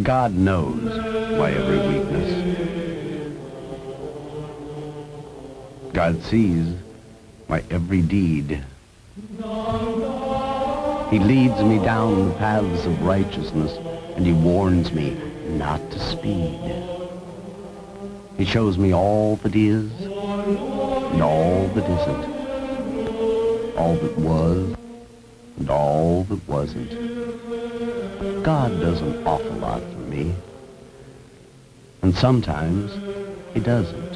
God knows my every weakness. God sees my every deed. He leads me down the paths of righteousness, and he warns me not to speed. He shows me all that is and all that isn't, all that was and all that wasn't. God does an awful lot for me, and sometimes he doesn't.